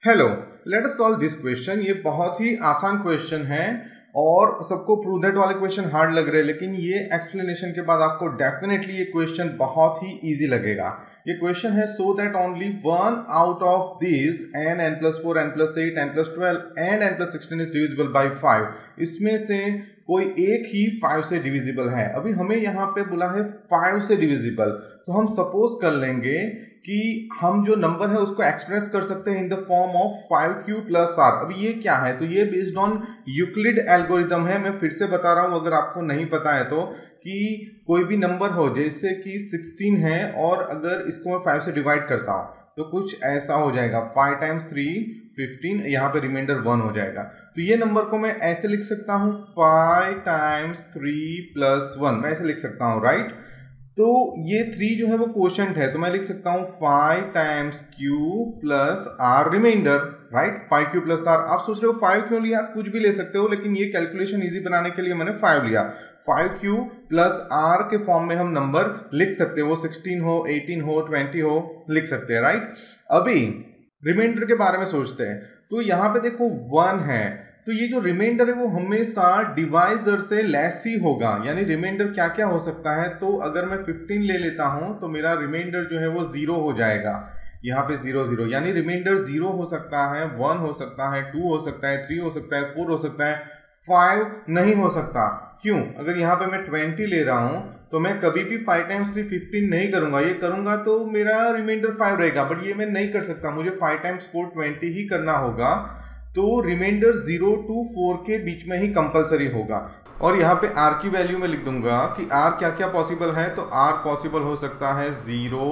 Hello, let us solve this question. ये बहुत ही आसान क्वेश्चन है और सबको प्रूव दैट वाले क्वेश्चन हार्ड लग रहे हैं, लेकिन ये एक्सप्लेनेशन के बाद आपको डेफिनेटली ये क्वेश्चन बहुत ही इजी लगेगा। ये क्वेश्चन है so that only one out of this n+4, n+8, n+12 and n+16 is divisible by 5। इसमें से कोई एक ही 5 से डिविजिबल है। अभी हमें यहाँ पे बोला है 5 से डिविजिबल, तो हम सपोज कर लेंगे कि हम जो नंबर है उसको एक्सप्रेस कर सकते हैं in the form of 5q plus r। अभी ये क्या है, तो ये बेस्ड ऑन यूक्लिड एल्गोरिथम है। मैं फिर से बता रहा हूं अगर आपको नहीं पता है तो, कि कोई भी नंबर हो जैसे कि 16 है और अगर इसको मैं 5 से डिवाइड करता हूं तो कुछ ऐसा हो जाएगा 5 टाइम्स 3 15, यहाँ पे रिमाइंडर 1 हो जाएगा। तो ये नंबर को मैं ऐसे लिख सकता हूं 5 टाइम्स 3 प्लस 1, मैं ऐसे लिख सकता हूं, राइट। तो ये 3 जो है वो क्वोशंट है, तो मैं लिख सकता हूं 5 times q plus r remainder, right. 5q plus r। आप सोच रहे हो 5 क्यों लिया, कुछ भी ले सकते हो, लेकिन ये कैलकुलेशन इजी बनाने के लिए मैंने 5 लिया। 5q प्लस r के फॉर्म में हम नंबर लिख सकते हैं, वो 16 हो, 18 हो, 20 हो, लिख सकते हैं, राइट। अभी रिमाइंडर के बारे में सोचते हैं, तो यहाँ पे देखो 1 है, तो ये जो रिमाइंडर है वो हमेशा डिवाइजर से लेस ही होगा। यानी रिमाइंडर क्या क्या हो सकता है, तो अगर मैं 15 ले लेता हूं तो मेरा रिमाइंडर जो है वो 0 हो जाएगा। यहाँ पे 0 0, यानी रिमाइंडर 0 हो सकता है, 1 हो सकता है, 2 हो सकता है, 3 हो सकता है, 4 हो सकता है, 5 नहीं हो सकता। क्यों? अगर यहाँ पे मैं 20 ले रहा हूं तो मैं कभी भी 5 टाइम्स 3 15 नहीं करूंगा। ये करूंगा तो मेरा रिमाइंडर 5 रहेगा, बट ये मैं नहीं कर सकता, मुझे 5 टाइम्स 4 20 ही करना होगा। तो रिमाइंडर 0 to 4 के बीच में ही कंपलसरी होगा। और यहाँ पे r की वैल्यू में लिख दूंगा कि r क्या क्या पॉसिबल है, तो r पॉसिबल हो सकता है 0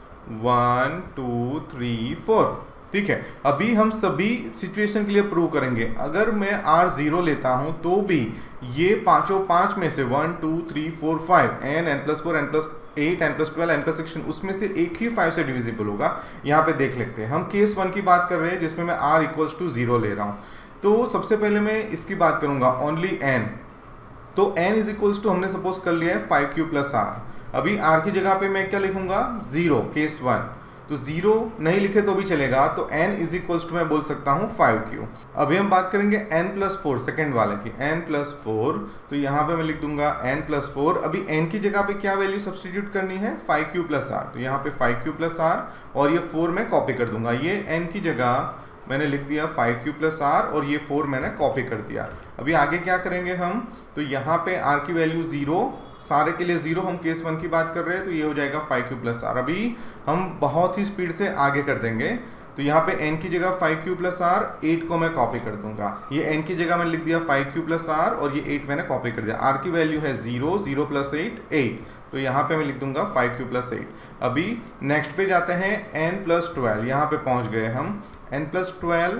1 2 3 4, ठीक है। अभी हम सभी सिचुएशन के लिए प्रूव करेंगे। अगर मैं r 0 लेता हूं तो भी ये पांचों 5 में से 1 2 3 4 5 n+4 n+8 n+12 n+16 उसमें से एक ही 5 से डिविजिबल होगा। यहाँ पे देख लेते हैं, हम केस 1 की बात कर रहे हैं जिसमें मैं r इक्वल्स टू 0 ले रहा हूँ। तो सबसे पहले मैं इसकी बात करूंगा ओनली n, तो n इज इक्वल्स टू हमने सपोज कर लिया है 5q प्लस r। अभी r की जगह पे मैं क्या लिखूंगा 0, केस 1, तो 0 नहीं लिखे तो भी चलेगा, तो n इज इक्वल्स टू मैं बोल सकता हूँ 5q। अभी हम बात करेंगे n+4 सेकेंड वाले की, n+4, तो यहाँ पे मैं लिख दूंगा n+4। अभी n की जगह पे क्या वैल्यू सब्सटीट्यूट करनी है 5q प्लस r, तो यहाँ पे 5q प्लस r और ये 4 मैं कॉपी कर दूंगा। ये n की जगह मैंने लिख दिया 5q प्लस r और ये 4 मैंने कॉपी कर दिया। अभी आगे क्या करेंगे हम, तो यहाँ पे r की वैल्यू 0, सारे के लिए 0, हम केस 1 की बात कर रहे हैं, तो ये हो जाएगा 5q प्लस r। अभी हम बहुत ही स्पीड से आगे कर देंगे, तो यहाँ पे n की जगह 5q प्लस r, 8 को मैं कॉपी कर दूंगा। ये n की जगह मैंने लिख दिया 5q प्लस r और ये 8 मैंने कॉपी कर दिया। r की वैल्यू है 0, 0 प्लस 8 8, तो यहाँ पे मैं लिख दूंगा 5q प्लस 8। अभी नेक्स्ट पे जाते हैं n+12, यहाँ पे पहुंच गए हम। n+12,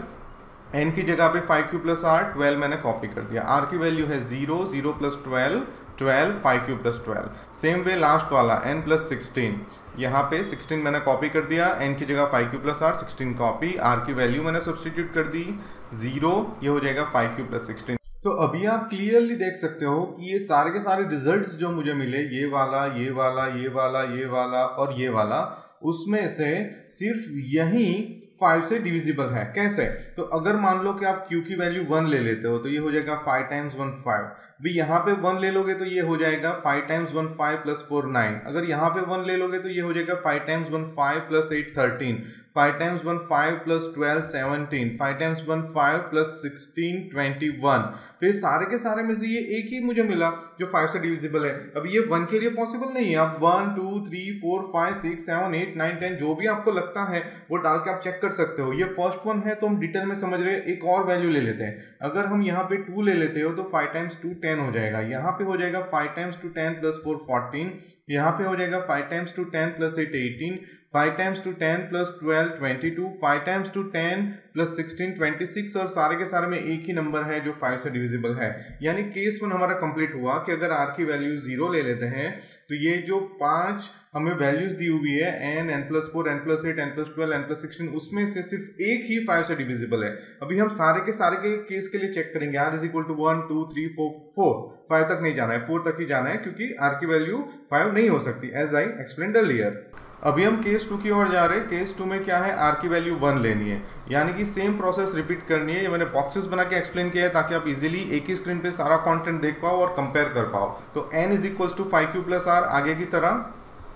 n की जगह पे 5q प्लस r, 12 मैंने कॉपी कर दिया। r की वैल्यू है 0, 0 plus 12 12, 5q plus 12। Same way last वाला n+16, यहाँ पे 16 मैंने कॉपी कर दिया, n की जगह 5q plus r, 16 copy, r की वैल्यू मैंने सब्सटीट्यूट कर दी 0, ये हो जाएगा 5q प्लस 16। तो अभी आप क्लियरली देख सकते हो कि ये सारे के सारे रिजल्ट्स जो मुझे मिले, ये वाला, ये वाला, ये वाला, ये वाला और ये वाला, उसमें से सिर्फ यही 5 से डिविजिबल है। कैसे? तो अगर मान लो कि आप q की वैल्यू 1 ले लेते हो तो ये हो जाएगा 5 टाइम्स 1 5। भी यहाँ पे 1 ले लोगे तो ये हो जाएगा 5 टाइम्स 1 5 प्लस 4 9। अगर यहाँ पे 1 ले लोगे तो ये हो जाएगा 5 times 1 5 plus 8 13, 5 times 1 5 plus 12 17, 5 times 1 5 plus 16 21। तो ये सारे के सारे में से ये एक ही मुझे मिला जो 5 से डिविजिबल है। अब ये 1 के लिए पॉसिबल नहीं है। आप 1 2 3 4 5 6 7 8 9 10 जो भी आपको लगता है वो डाल के आप चेक कर सकते हो। ये फर्स्ट वन है तो हम डिटेल में समझ रहे हैं। एक और वैल्यू ले लेते हैं। अगर हम यहाँ पे 2 ले लेते हो तो 5 टाइम्स 2 10 हो जाएगा। यहाँ पे हो जाएगा 5 टाइम्स 2 10 प्लस 4 14, यहाँ पे हो जाएगा 5 times 2 10 plus 8 18, 5 times 2 10 plus 12 22, 5 times 2 10 plus 16 26, और सारे के सारे में एक ही नंबर है जो 5 से डिविजिबल है। यानी केस 1 हमारा कंप्लीट हुआ कि अगर r की वैल्यू 0 ले लेते हैं तो ये जो 5 हमें वैल्यूज दी हुई है n, n+4, n+8, n+12, n+16, उसमें से सिर्फ एक ही 5 से डिविजिबल है। अभी हम सारे के केस के लिए चेक करेंगे। r इज इक्वल टू 1 2 3 4 5 तक नहीं जाना है, 4 तक ही जाना है, क्योंकि r की वैल्यू 5 नहीं हो सकती, एज आई एक्सप्लेन्ड अर्लियर। अभी हम केस 2 की ओर जा रहे हैं। केस 2 में क्या है, आर की वैल्यू 1 लेनी है, यानी कि सेम प्रोसेस रिपीट करनी है। ये मैंने बॉक्सेस बना के एक्सप्लेन किया है ताकि आप इजीली एक ही स्क्रीन पे सारा कंटेंट देख पाओ और कंपेयर कर पाओ। तो n = 5q + r आगे की तरह,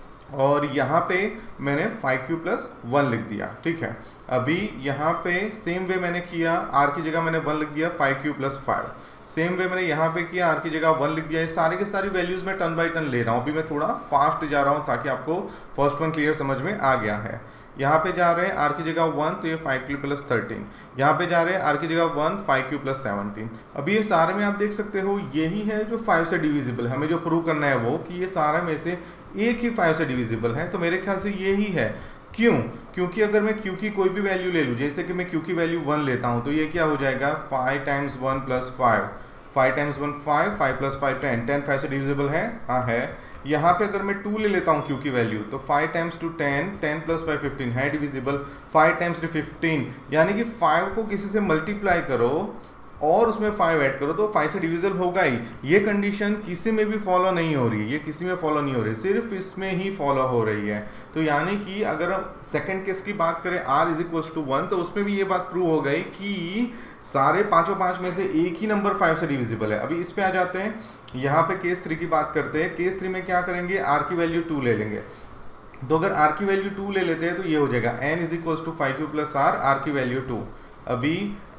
और यहाँ पे मैंने 5q + 1 लिख दिया, ठीक है। अभी यहाँ पे सेम वे मैंने किया, r की जगह मैंने 1 लिख दिया, 5q + 5। सेम वे मैंने यहाँ पे किया, r की जगह 1 लिख दिया। ये सारे के सारी वैल्यूज मैं टर्न बाय टर्न ले रहा हूँ। अभी मैं थोड़ा फास्ट जा रहा हूँ ताकि आपको फर्स्ट वन क्लियर समझ में आ गया है। यहाँ पे जा रहे हैं r की जगह 1, तो ये 5q + 13। यहाँ पे जा रहे हैं r की जगह 1, 5q + 17। अभी ये सारे में आप देख सकते हो यही है जो 5 से डिविजिबल है। हमें जो प्रूव करना है वो कि ये सारे में से एक ही 5 से डिविजिबल है, तो मेरे ख्याल से यही है। क्यों? क्योंकि अगर मैं q की कोई भी वैल्यू ले लूँ, जैसे कि मैं q की वैल्यू 1 लेता हूँ, तो ये क्या हो जाएगा, 5 × 1 + 5, 5 × 1 5, 5 + 5 10, 10 5 से डिविजिबल है, हाँ है। यहाँ पे अगर मैं 2 ले लेता हूँ q की वैल्यू, तो 5 × 2 10, 10 + 5 15 है डिविजिबल, 5 × 3 15, यानी कि 5 को किसी से मल्टीप्लाई करो और उसमें 5 ऐड करो तो 5 से डिविजिबल होगा ही। ये कंडीशन किसी में भी फॉलो नहीं हो रही है, ये किसी में फॉलो नहीं हो रही, सिर्फ इसमें ही फॉलो हो रही है। तो यानी कि अगर हम सेकंड केस की बात करें r = 1, तो उसमें भी ये बात प्रूव हो गई कि सारे पांचों पांच में से एक ही नंबर 5 से डिविजिबल है। अभी इस पे आ जाते हैं, यहाँ पे केस 3 की बात करते हैं। केस 3 में क्या करेंगे, r की वैल्यू 2 ले लेंगे। तो अगर r की वैल्यू 2 ले लेते हैं तो ये हो जाएगा n = 5q + r की वैल्यू 2। अभी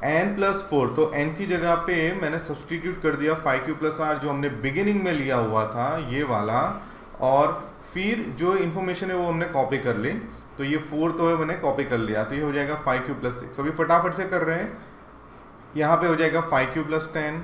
n+4, तो n की जगह पे मैंने सब्सटीट्यूट कर दिया 5q + r जो हमने बिगिनिंग में लिया हुआ था, ये वाला, और फिर जो इन्फॉर्मेशन है वो हमने कॉपी कर ली। तो ये 4 तो है, मैंने कॉपी कर लिया, तो ये हो जाएगा 5q + 6। अभी फटाफट से कर रहे हैं, यहाँ पे हो जाएगा 5q + 10,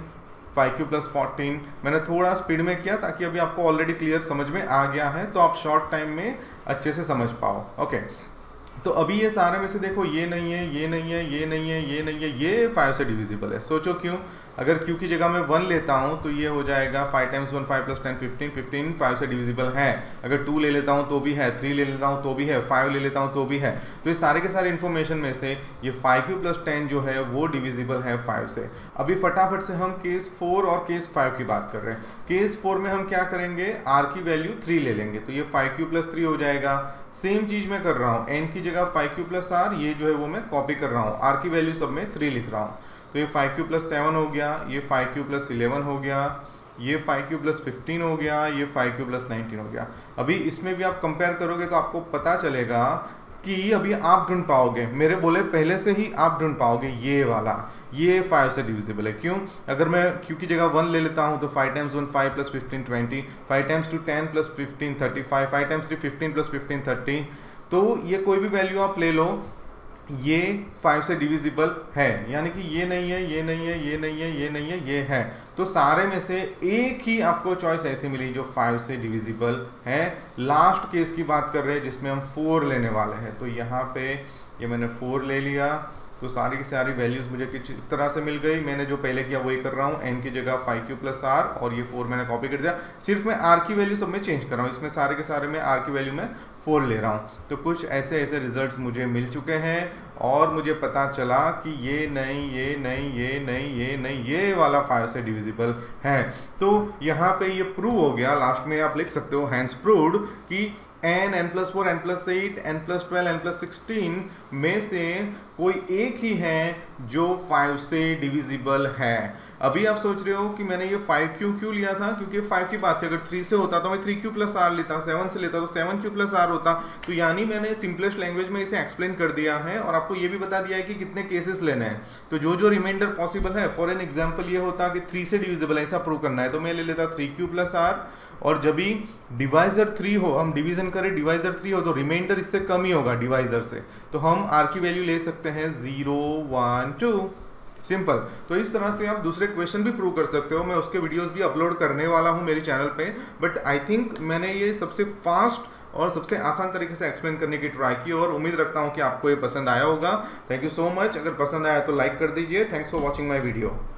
5q + 14। मैंने थोड़ा स्पीड में किया ताकि अभी आपको ऑलरेडी क्लियर समझ में आ गया है, तो आप शॉर्ट टाइम में अच्छे से समझ पाओ। ओके, तो अभी ये सारे में से देखो, ये नहीं है, ये नहीं है, ये नहीं है, ये नहीं है, ये 5 से डिविजिबल है। सोचो क्यों? अगर q की जगह मैं 1 लेता हूँ तो ये हो जाएगा 5 × 1 5 + 10 15, 15 5 से डिविजिबल है। अगर 2 ले लेता हूँ तो भी है, 3 ले लेता हूँ तो भी है, 5 ले लेता हूँ तो भी है। तो ये सारे के सारे इन्फॉर्मेशन में से ये 5q + 10 जो है वो डिविजिबल है 5 से। अभी फटाफट से हम केस 4 और केस 5 की बात कर रहे हैं। केस 4 में हम क्या करेंगे, r की वैल्यू 3 ले लेंगे, तो ये 5q + 3 हो जाएगा। सेम चीज मैं कर रहा हूँ, n की जगह 5q + r, ये जो है वो मैं कॉपी कर रहा हूँ, r की वैल्यू सब में 3 लिख रहा हूँ। तो ये 5q + 7 हो गया, ये 5q + 11 हो गया, ये 5q + 15 हो गया, ये 5q + 19 हो गया। अभी इसमें भी आप कंपेयर करोगे तो आपको पता चलेगा कि अभी आप ढूंढ पाओगे, मेरे बोले पहले से ही आप ढूंढ पाओगे ये वाला, ये 5 से डिविजिबल है। क्यों? अगर मैं q की जगह 1 ले लेता हूँ तो 5 × 1 5 + 15 20, 5 × 2 10 + 15 35, 5 × 3 15 + 15 30। तो ये कोई भी वैल्यू आप ले लो, ये 5 से डिविजिबल है, यानी कि ये नहीं है, ये नहीं है, ये नहीं है, ये नहीं है, ये है। तो सारे में से एक ही आपको चॉइस ऐसी मिली जो 5 से डिविजिबल है। लास्ट केस की बात कर रहे हैं जिसमें हम 4 लेने वाले हैं, तो यहाँ पे ये मैंने 4 ले लिया, तो सारी की सारी वैल्यूज़ मुझे कुछ इस तरह से मिल गई। मैंने जो पहले किया वही कर रहा हूँ, n की जगह 5q + r, और ये 4 मैंने कॉपी कर दिया। सिर्फ मैं r की वैल्यू सब में चेंज कर रहा हूँ, इसमें सारे के सारे में r की वैल्यू में 4 ले रहा हूँ। तो कुछ ऐसे ऐसे रिजल्ट्स मुझे मिल चुके हैं और मुझे पता चला कि ये नहीं, ये नहीं, ये नहीं, ये नहीं, ये वाला 5 से डिविजिबल है। तो यहाँ पे ये प्रूव हो गया, लास्ट में आप लिख सकते हो हैंस प्रूव्ड कि n, n+4, n+8, n+12, n+16 में से कोई एक ही है जो 5 से डिविजिबल है। अभी आप सोच रहे हो कि मैंने ये 5q क्यों लिया था, क्योंकि 5 की बात थी। अगर 3 से होता तो मैं 3q + r लेता, 7 से लेता तो 7q + r होता। तो यानी मैंने सिंपलेस्ट लैंग्वेज में इसे एक्सप्लेन कर दिया है और आपको ये भी बता दिया है कि कितने केसेस लेने हैं। तो जो जो रिमाइंडर पॉसिबल है, फॉर एन एग्जाम्पल ये होता कि 3 से डिविजिबल ऐसा प्रूव करना है, तो मैं ले लेता 3q + r, और जब भी डिवाइजर 3 हो, हम डिवीजन करें डिवाइजर 3 हो, तो रिमाइंडर इससे कम ही होगा डिवाइजर से, तो हम r की वैल्यू ले सकते हैं 0 1 2, सिंपल। तो इस तरह से आप दूसरे क्वेश्चन भी प्रूव कर सकते हो। मैं उसके वीडियोस भी अपलोड करने वाला हूं मेरे चैनल पे, बट आई थिंक मैंने ये सबसे फास्ट और सबसे आसान तरीके से एक्सप्लेन करने की ट्राई की और उम्मीद रखता हूं कि आपको ये पसंद आया होगा। Thank you so much. अगर पसंद आया तो लाइक कर दीजिए। Thanks for watching my video.